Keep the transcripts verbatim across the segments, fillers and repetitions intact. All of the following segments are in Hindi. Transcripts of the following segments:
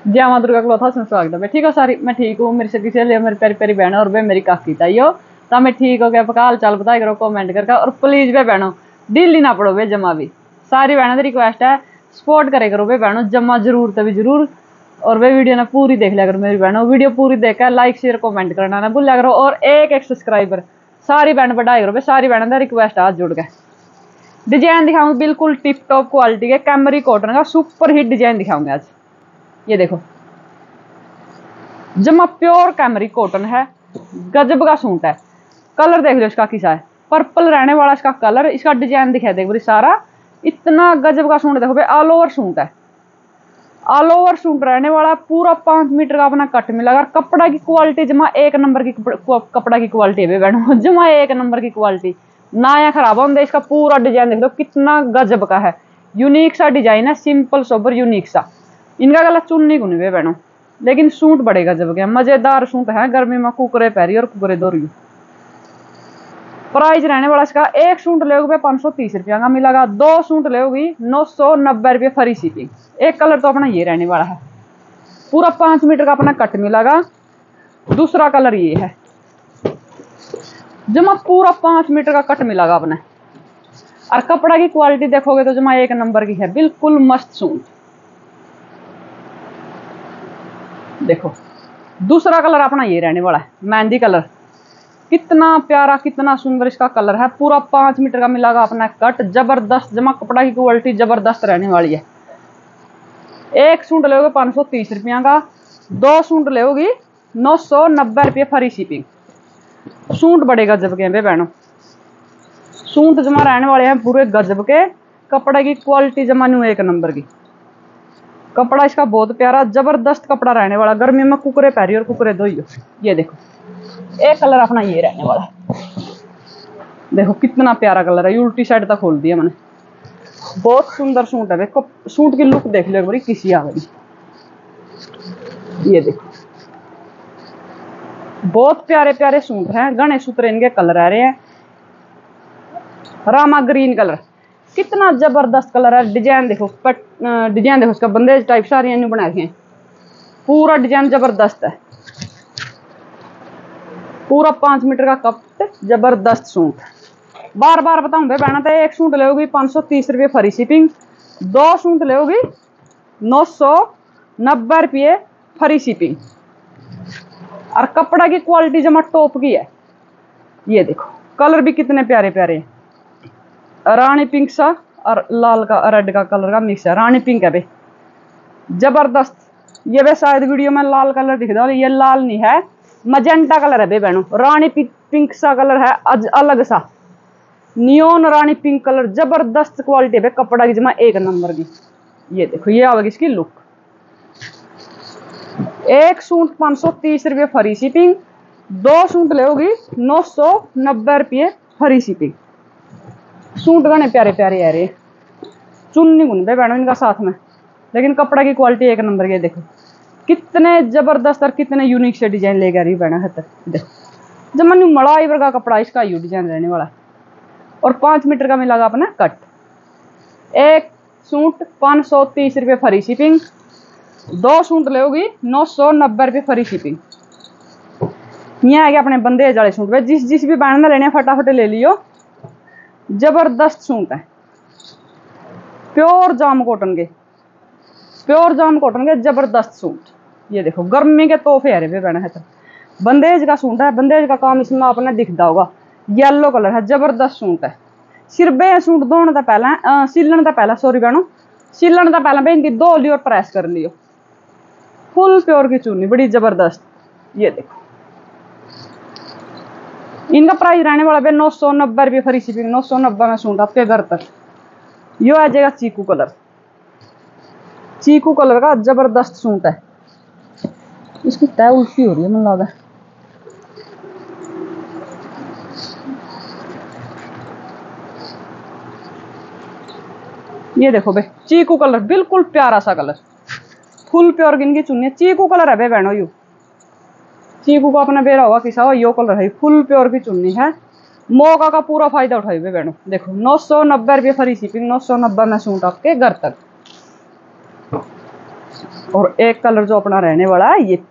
जय मां दुर्गा क्लॉथ हाउस में स्वागत है। ठीक हो सारी? मैं ठीक हूँ। मेरी सगी सहेली, मेरी प्यारी प्यारी बहन और वे मेरी काकी ताई हो। तो मैं ठीक हो गया पका हाल चाल बताया करो कमेंट करके। और प्लीज वे बहनों ढीली ना पड़ो वे जमा भी। सारी बहनों की रिक्वेस्ट है सपोर्ट करे करो वे बहनों, जमा जरूर तभी जरूर। और वे वीडियो ना पूरी देख लिया करो मेरी बहनों, वीडियो पूरी देखकर लाइक शेयर कमेंट करना ना भूलिया करो। और एक एक सब्सक्राइबर सारी बहन बढ़ाई करो। सारी बहनों का रिक्वेस्ट आज जुड़ गए। डिजाइन दिखाऊंगे बिल्कुल टिप टॉप क्वालिटी के कैमरी कॉटन का सुपर हिट डिजाइन दिखाऊंगे आज। ये देखो जमा प्योर कैमरी कॉटन है, गजब का सूट है। कलर देख लो इसका किसा है, पर्पल रहने वाला इसका कलर। इसका डिजाइन दिखा देखो सारा, इतना गजब का सूट देखो भाई। ऑल ओवर सूट है, ऑल ओवर सूट रहने वाला। पूरा पांच मीटर का अपना कट मिलेगा। कपड़ा की क्वालिटी जमा एक नंबर की कपड़ा की क्वालिटी है बैठो, जमा एक नंबर की क्वालिटी ना या खराब होंगे। इसका पूरा डिजाइन देख लो कितना गजब का है, यूनिक सा डिजाइन है, सिंपल सोबर यूनिक सा। इनका गला चुन्नी गुनी वे बहनों, लेकिन सूट बड़े गजब के मजेदार सूट है। गर्मी में कुकरे पहरी और कुकरे दौरी। प्राइस रहने वाला इसका एक सूट लोगे पाँच सौ तीस रुपया का मिलेगा, दो सूट लोगी नौ सौ नब्बे रुपये फ्री शिपिंग। एक कलर तो अपना ये रहने वाला है, पूरा पांच मीटर का अपना कट मिलेगा। दूसरा कलर ये है, जमा पूरा पांच मीटर का कट मिलेगा अपने। और कपड़ा की क्वालिटी देखोगे तो जमा एक नंबर की है, बिल्कुल मस्त सूट। देखो दूसरा कलर अपना ये रहने वाला है, मेहंदी कलर। कितना प्यारा कितना सुंदर इसका कलर है। पूरा पांच मीटर का मिलेगा अपना कट, जबरदस्त। जमा कपड़ा की क्वालिटी जबरदस्त रहने वाली है। एक सूट लोगे पाँच सौ तीस रुपया का, दो सूट लोगी नौ सौ नब्बे रुपये फ्री शिपिंग। सूट बड़े गजब के हैं बहनों, सूट जमा रहने वाले हैं पूरे गजब के। कपड़े की क्वालिटी जमा न्यू एक नंबर की। कपड़ा इसका बहुत प्यारा जबरदस्त कपड़ा रहने वाला। गर्मी में कुकरे पहरी और कुकरे धोइयो। ये देखो एक कलर अपना ये रहने वाला है, देखो कितना प्यारा कलर है। उल्टी साइड तक खोल दिया मैंने, बहुत सुंदर सूट है। देखो सूट की लुक देख लो बड़ी किसी आ गई। ये देखो बहुत प्यारे प्यारे सूट हैं, घने सूत्र इनके कलर आ रहे हैं। रामा ग्रीन कलर, कितना जबरदस्त कलर है। डिजाइन देखो, डिजाइन देखो इसका बंदेज टाइप सारी बना के हैं। पूरा डिजाइन जबरदस्त है, पूरा पांच मीटर का कप, जबरदस्त सूट। बार बार बताऊं भाई बहना, तो एक सूट लोगी पाँच सौ तीस रुपये फ्री शिपिंग, दो सूट लोगी नौ सौ नब्बे रुपये फ्री शिपिंग। और कपड़ा की क्वालिटी जमा टॉप की है। ये देखो कलर भी कितने प्यारे प्यारे हैं, रानी पिंक सा और लाल का रेड का कलर का मिक्स है। रानी पिंक है भाई, जबरदस्त। ये वे शायद वीडियो में लाल कलर दिख रहा है, ये लाल नहीं है, मजेंटा कलर है भाई बहनों। रानी पिंक पिंक सा कलर है, अज अलग सा नियोन रानी पिंक कलर। जबरदस्त क्वालिटी है कपड़ा की जमा एक नंबर की। ये देखो ये आवेगी इसकी लुक। एक सूट पाँच सौ तीस रुपये फ्री शिपिंग, दो सूट लोगी नौ सौ नब्बे रुपये फ्री शिपिंग। सूट गाने प्यारे प्यारे आ रहे, चुन्नी गुन भाई बहनों इनका साथ में, लेकिन कपड़ा की क्वालिटी एक नंबर की। देखो कितने जबरदस्त और कितने यूनिक से डिजाइन लेके आ रही बहना है। देखो जब मनु मड़ाई वर्गा कपड़ा इसका यू डिजाइन रहने वाला है। और पांच मीटर का मिलेगा अपना कट। एक सूट पाँच सौ तीस रुपये फ्री शिपिंग, दो सूट लोगी नौ सौ नब्बे रुपये फ्री शिपिंग। यहाँ आगे अपने बंदेज वाले सूट, जिस जिस भी बहन लेने फटाफट ले लियो। जबरदस्त सूट है, प्योर जाम कॉटन के, प्योर जाम कॉटन के जबरदस्त सूट। ये देखो गर्मी के तोहफे हरे पे बहना है। तो बंदेज का सूट है, बंदेज का काम इसमें आपने दिखता होगा। येलो कलर है, जबरदस्त सूट है। सिरबे सूट धोने तो पहले सिलन तो पहले सॉरी बहनों सिलन तो पहले भाई इनकी धो लियो और प्रेस कर लियो। फुल प्योर की चुन्नी बड़ी जबरदस्त। ये देखो इनका प्राइस रहने वाला भाई नौ सौ नब्बे रुपये फ्री शिपिंग। नौ सौ नब्बे में सूट आपके घर तक। यो आ जाएगा चीकू कलर, चीकू कलर का जबरदस्त सूट है। इसकी तय उल्टी हो रही है मुझे लगा। ये देखो भाई चीकू कलर, बिल्कुल प्यारा सा कलर, फुल प्योर इनकी चुन्नी। चीकू कलर है भाई बहनों, यू चीकू को अपने बेरा होगा किसा हो, यो कलर है, फुल प्योर की चुन्नी है। मौका का पूरा फायदा उठाई भाई बहनों। देखो नौ सौ नब्बे रुपये फ्री शिपिंग, नौ सौ नब्बे में सूट आपके घर तक। और एक कलर जो अपना रहने वाला है ये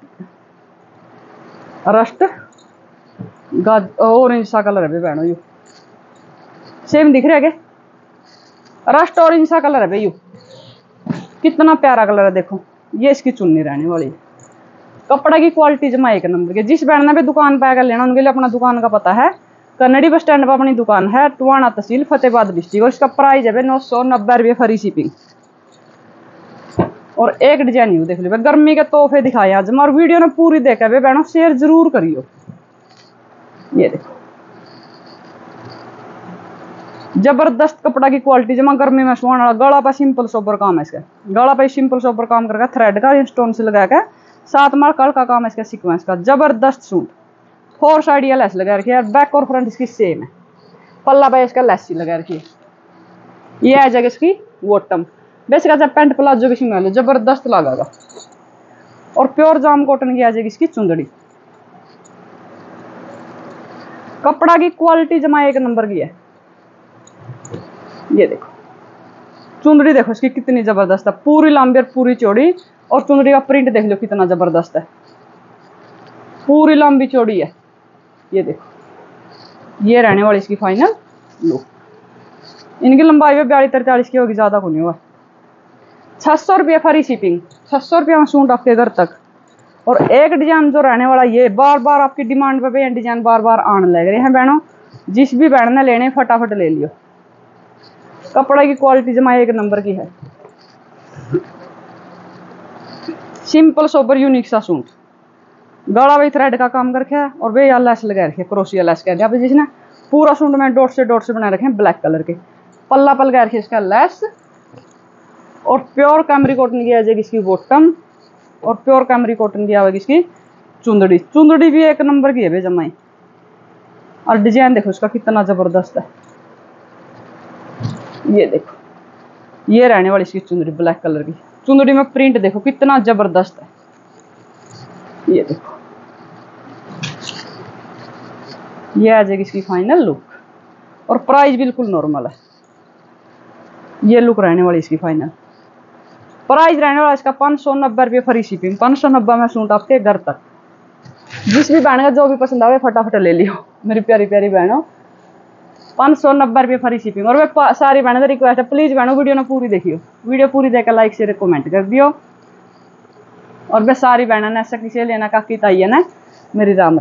रस्ट गाज ऑरेंज सा कलर है बहनों, यू सेम दिख रहा है क्या? रस्ट ऑरेंज सा कलर है भाई, यू कितना प्यारा कलर है। देखो ये इसकी चुन्नी रहने वाली है। कपड़ा की क्वालिटी जमा एक नंबर की। जिस बहन ने भी दुकान पे आकर लेना उनके लिए अपना दुकान का पता है, कन्नड़ी बस स्टैंड पर अपनी दुकान है, टुवाना तहसील फतेहाबाद डिस्ट्रिक्ट। और इसका प्राइस है नौ सौ नब्बे रुपये फ्री शिपिंग। और एक डिजाइन यू देख लो, गर्मी के तोहफे दिखाए आज और वीडियो ने पूरी देखा वे बहनों, शेयर जरूर करियो। ये देखो जबरदस्त कपड़ा की क्वालिटी जमा गर्मी में सुहाने वाला। गला पे सिंपल सोबर काम है इसका, गला पे सिंपल सोबर काम करके थ्रेड का स्टोन से लगा के सात मार कल का काम है इसका, सीक्वेंस का जबरदस्त सूट। फोर साइड ये लेस लगा रखी है, बैक और फ्रंट इसकी सेम है। पल्ला पे इसका लेस ही लगा रखी है। ये आ जाएगा इसकी बॉटम, बेसिक जब पैंट प्लाजो की सिंगल है, जबरदस्त लगेगा। और प्योर जाम कॉटन की आ जाएगी इसकी चुंदड़ी। कपड़ा की क्वालिटी जमा एक नंबर की है। ये देखो चुंदड़ी देखो इसकी कितनी जबरदस्त है, पूरी लंबी और पूरी चौड़ी। और चुंदड़ी का प्रिंट देख लो कितना जबरदस्त है, पूरी लंबी चौड़ी है। ये देखो ये रहने वाली इसकी फाइनल लुक। इनकी लंबाई में बयालीस तरतालीस की होगी, ज्यादा को नहीं हुआ। छह सौ रुपये फ्री शिपिंग, छह सौ रुपये में सूट आपके घर तक। और एक डिजाइन जो रहने वाला ये बार बार आपकी डिमांड पे डिजाइन बार बार आने लग रहे हैं बहनों। जिस भी बहन ने लेने फटाफट ले लियो। कपड़ा की क्वालिटी जमा एक नंबर की है। सिंपल सोबर यूनिक सा सूट, गला भी थ्रेड का काम करके है और वे लेस लगा रखे, क्रोशिया लेस कह दिया जिसने। पूरा सूट में डॉट से डॉट से बना रखे हैं ब्लैक कलर के। पल्ला पल गया रखे इसका लेस। और प्योर कैमरी कॉटन की आ जाएगी इसकी बॉटम। और प्योर कैमरी कॉटन की आएगी इसकी चुंदड़ी। चुंदड़ी भी एक नंबर की है भे जमाई। और डिजाइन देखो इसका कितना जबरदस्त है। ये देखो ये रहने वाली इसकी चुंदड़ी ब्लैक कलर की। चुंदड़ी में प्रिंट देखो कितना जबरदस्त है। ये देखो ये आ जाएगी इसकी फाइनल लुक। और प्राइस बिल्कुल नॉर्मल है। ये लुक रहने वाली इसकी फाइनल प्राइस रहने वाला इसका पाँच सौ नब्बे रुपये फ्री शिपिंग। पाँच सौ नब्बे में सूट आपके घर तक। जिस भी बहन का जो भी पसंद आवे फटाफट ले लियो मेरी प्यारी प्यारी बहनों। पाँच सौ नब्बे रुपये फ्री शिपिंग। और वे सारी बहनों का रिक्वेस्ट है, प्लीज बहनों वीडियो ने पूरी देखियो। वीडियो पूरी देखकर लाइक शेयर कमेंट कर दियो। और वे सारी बहनों ने ऐसा किसी लेना का की ताई है ना मेरी राम।